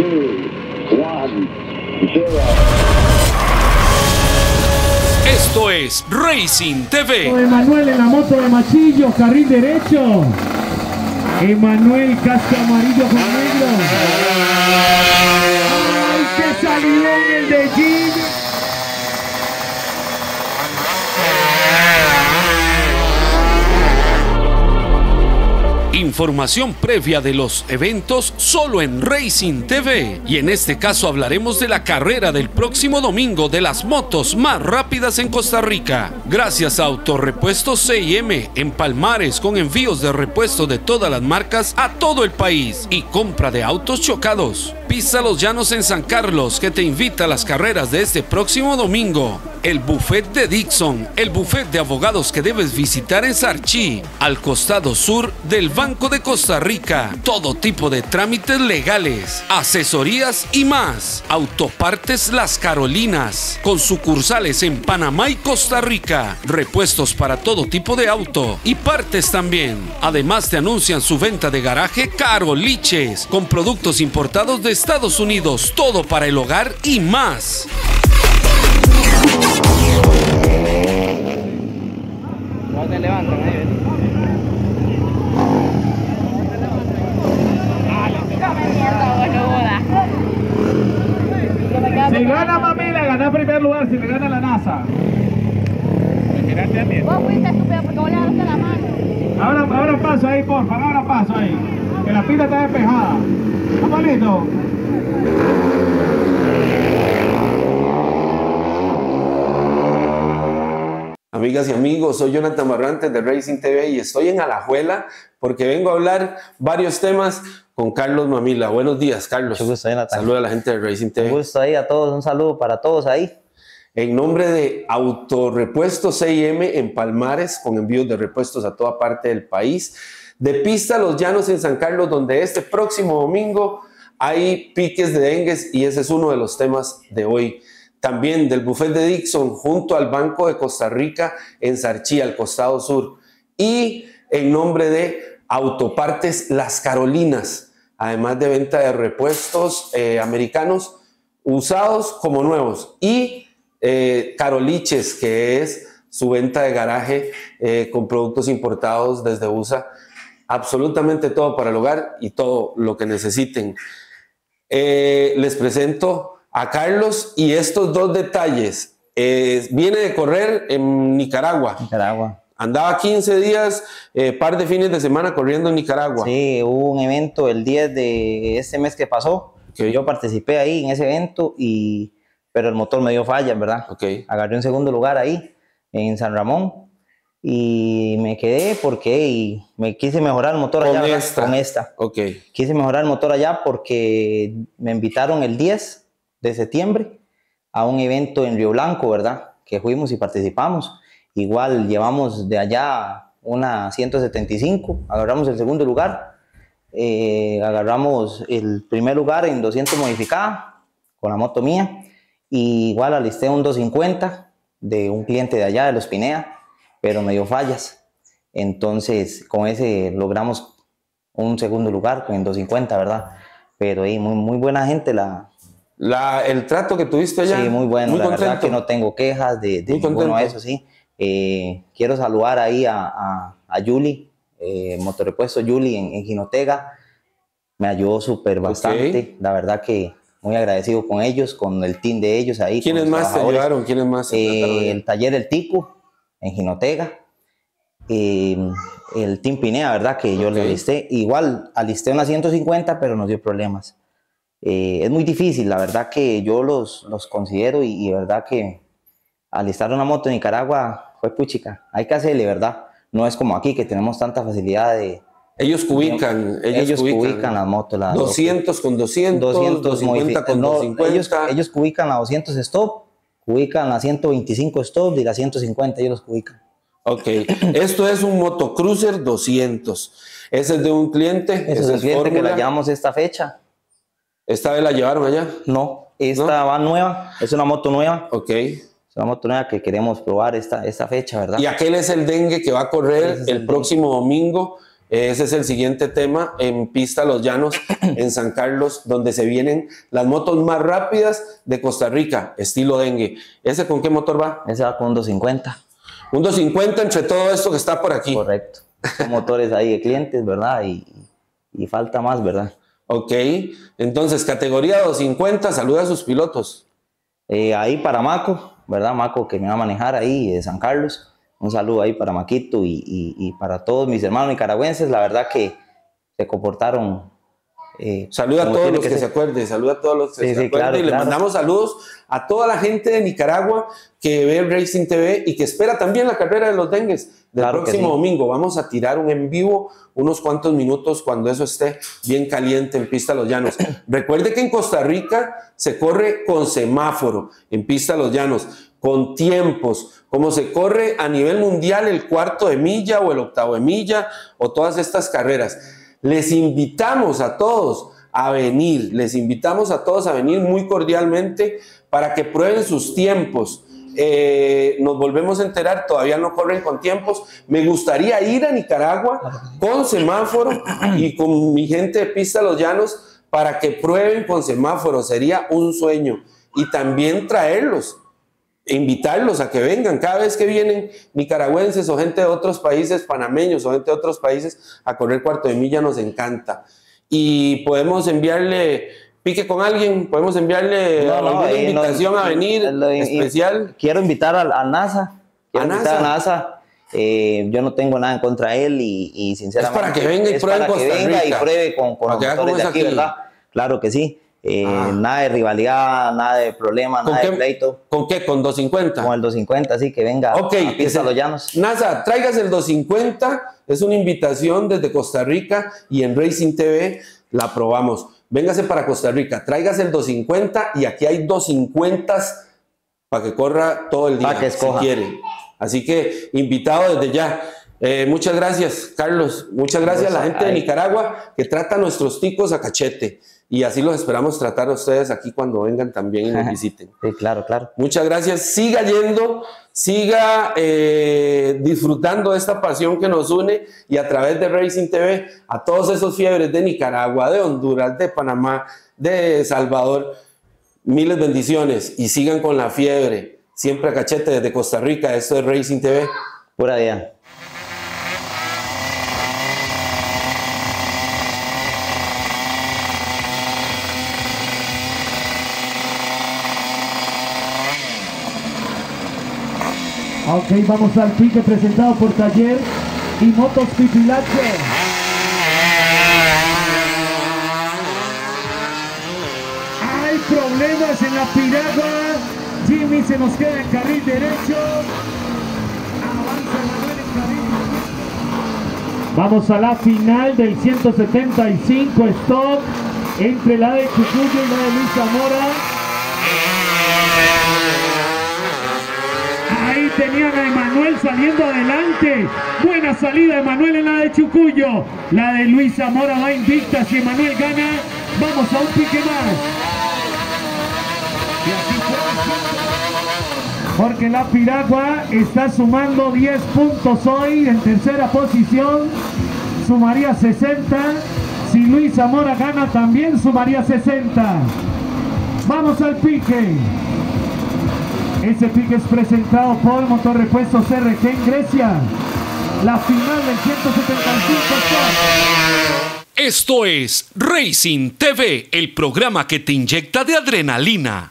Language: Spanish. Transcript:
Esto es Racing TV. Emanuel en la moto de Machillo, carril derecho. Emanuel, casco amarillo con negro. ¡Ay, qué salidón el de Jim! Información previa de los eventos solo en Racing TV. Y en este caso hablaremos de la carrera del próximo domingo de las motos más rápidas en Costa Rica. Gracias a Autorepuestos C&M en Palmares, con envíos de repuestos de todas las marcas a todo el país y compra de autos chocados. Pista Los Llanos en San Carlos, que te invita a las carreras de este próximo domingo. El Buffet de Dixon, el buffet de abogados que debes visitar en Sarchí, al costado sur del Banco de Costa Rica. Todo tipo de trámites legales, asesorías y más. Autopartes Las Carolinas, con sucursales en Panamá y Costa Rica. Repuestos para todo tipo de auto y partes también. Además te anuncian su venta de garaje Caroliches, con productos importados de Estados Unidos, todo para el hogar y más. No te levantan ahí, Si gana Mamila, gana primer lugar. Si le gana la NASA. Vos fuiste estúpido porque vos le agarraste la mano. Ahora paso ahí, porfa. Ahora paso ahí. Que la pista está despejada. ¿Estamos listos? Amigas y amigos, soy Jonathan Barrantes de Racing TV y estoy en Alajuela porque vengo a hablar varios temas con Carlos Mamila. Buenos días, Carlos. Mucho gusto, Jonathan. Saluda a la gente de Racing TV. Un gusto ahí a todos, un saludo para todos ahí. En nombre de Autorepuestos C&M en Palmares, con envíos de repuestos a toda parte del país. De Pista Los Llanos en San Carlos, donde este próximo domingo hay piques de dengues y ese es uno de los temas de hoy. También del Buffet de Dixon junto al Banco de Costa Rica en Sarchí, al costado sur. Y en nombre de Autopartes Las Carolinas, además de venta de repuestos americanos usados como nuevos. Y Caroliches, que es su venta de garaje con productos importados desde USA. Absolutamente todo para el hogar y todo lo que necesiten. Les presento a Carlos y estos dos detalles. Viene de correr en Nicaragua. Andaba 15 días, par de fines de semana corriendo en Nicaragua. Sí, hubo un evento el 10 de este mes que pasó. Okay. Yo participé ahí en ese evento, pero el motor me dio fallas, ¿verdad? Okay. Agarré un segundo lugar ahí, en San Ramón, y me quedé porque me quise mejorar el motor allá. Con esta. Okay. Quise mejorar el motor allá porque me invitaron el 10 de septiembre a un evento en Río Blanco, ¿verdad? Que fuimos y participamos. Igual llevamos de allá una 175, agarramos el segundo lugar, agarramos el primer lugar en 200 modificada con la moto mía, y igual alisté un 250 de un cliente de allá, de Los Pinea, pero me dio fallas. Entonces con ese logramos un segundo lugar con el 250, ¿verdad? Pero muy buena gente el trato que tuviste allá. Sí, muy bueno, muy la contento. verdad que no tengo quejas de ninguno de eso, sí. Quiero saludar ahí a Yuli, Motorrepuesto Yuli en Jinotega. Me ayudó súper bastante, Okay. La verdad que muy agradecido con ellos, con el team de ellos ahí. ¿Quiénes más te ayudaron? ¿Quiénes más? El taller El Tico en Jinotega. El Team Pinea, ¿verdad? Que yo le alisté. Igual alisté una 150, pero nos dio problemas. Es muy difícil, la verdad que yo los considero y verdad que alistar una moto en Nicaragua fue puchica. Hay que hacerle, ¿verdad? No es como aquí que tenemos tanta facilidad de... Ellos cubican las motos. 200 con 200, 250 con 250. Ellos cubican la 200 stop, cubican la 125 stop y la 150, ellos los cubican. Ok, esto es un motocruiser 200. Ese es de un cliente. Ese es el cliente que la llevamos esta fecha. ¿Esta vez la llevaron allá? No, esta va nueva, es una moto nueva. Ok. Es una moto nueva que queremos probar esta fecha, ¿verdad? Y aquel es el dengue que va a correr el próximo domingo Ese es el siguiente tema en Pista Los Llanos, en San Carlos, donde se vienen las motos más rápidas de Costa Rica, estilo dengue. ¿Ese con qué motor va? Ese va con un 250. Un 250 entre todo esto que está por aquí. Correcto. Son motores ahí de clientes, ¿verdad? Y falta más, ¿verdad? Ok, entonces categoría 250, saluda a sus pilotos. Ahí para Maco, ¿verdad? Maco que me va a manejar ahí de San Carlos. Un saludo ahí para Maquito y para todos mis hermanos nicaragüenses. La verdad que se comportaron. Saluda a todos los que se acuerden, saluda a todos los que se acuerden. Claro, y le mandamos saludos a toda la gente de Nicaragua que ve Racing TV y que espera también la carrera de los dengues del próximo domingo. Vamos a tirar un en vivo unos cuantos minutos cuando eso esté bien caliente en Pista Los Llanos. Recuerde que en Costa Rica se corre con semáforo en Pista Los Llanos, con tiempos, como se corre a nivel mundial el cuarto de milla o el octavo de milla o todas estas carreras. Les invitamos a todos a venir, muy cordialmente para que prueben sus tiempos. Nos volvemos a enterar, todavía no corren con tiempos. Me gustaría ir a Nicaragua con semáforo y con mi gente de Pista Los Llanos para que prueben con semáforo, sería un sueño. Y también traerlos, invitarlos a que vengan cada vez que vienen nicaragüenses o gente de otros países, panameños o gente de otros países a correr cuarto de milla, nos encanta. Y podemos enviarle pique con alguien, podemos enviarle alguna invitación a venir especial. Quiero invitar al NASA. Yo no tengo nada en contra de él y sinceramente es para que venga y pruebe con los motores de aquí, ¿verdad? Claro que sí. Nada de rivalidad, nada de problema, nada de pleito. ¿Con qué? ¿Con 250? Con el 250, sí, que venga a Pista Los Llanos. NASA, traigas el 250, es una invitación desde Costa Rica y en Racing TV la aprobamos. Véngase para Costa Rica, traigas el 250 y aquí hay 250 para que corra todo el día, para que escoja. Si quiere. Así que invitado desde ya. Muchas gracias, Carlos. Muchas gracias a la gente de Nicaragua que trata a nuestros ticos a cachete. Y así los esperamos tratar a ustedes aquí cuando vengan también y nos visiten. Sí, claro, claro. Muchas gracias. Siga yendo, siga disfrutando de esta pasión que nos une y a través de Racing TV a todos esos fiebres de Nicaragua, de Honduras, de Panamá, de Salvador. Miles de bendiciones y sigan con la fiebre. Siempre a cachete desde Costa Rica. Esto es Racing TV. Pura vida. Ok, vamos al pique presentado por Taller y Motos Pipilacho. Hay problemas en la piragua. Jimmy se nos queda en carril derecho. Avanza Manuel en carril derecho. Vamos a la final del 175 stock entre la de Chucuyo y la de Luis Zamora. Ahí tenían a Emanuel saliendo adelante. Buena salida de Emanuel en la de Chucuyo. La de Luis Zamora va invicta. Si Emanuel gana, vamos a un pique más. Y así fue. Porque la piragua está sumando 10 puntos hoy en tercera posición. Sumaría 60. Si Luis Zamora gana, también sumaría 60. Vamos al pique. Ese pique es presentado por Motorrepuestos RG en Grecia. La final del 175. Esto es Racing TV, el programa que te inyecta de adrenalina.